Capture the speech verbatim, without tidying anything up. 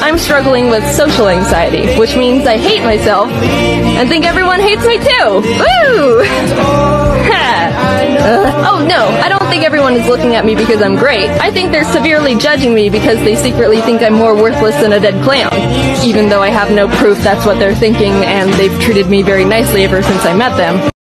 I'm struggling with social anxiety, which means I hate myself and think everyone hates me too. Woo! Uh, oh no, I don't think everyone is looking at me because I'm great. I think they're severely judging me because they secretly think I'm more worthless than a dead clown, even though I have no proof that's what they're thinking and they've treated me very nicely ever since I met them.